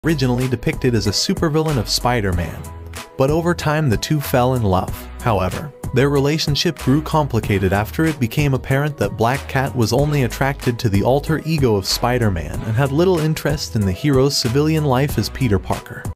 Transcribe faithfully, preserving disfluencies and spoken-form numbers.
originally depicted as a supervillain of Spider-Man, but over time the two fell in love. However, their relationship grew complicated after it became apparent that Black Cat was only attracted to the alter ego of Spider-Man and had little interest in the hero's civilian life as Peter Parker.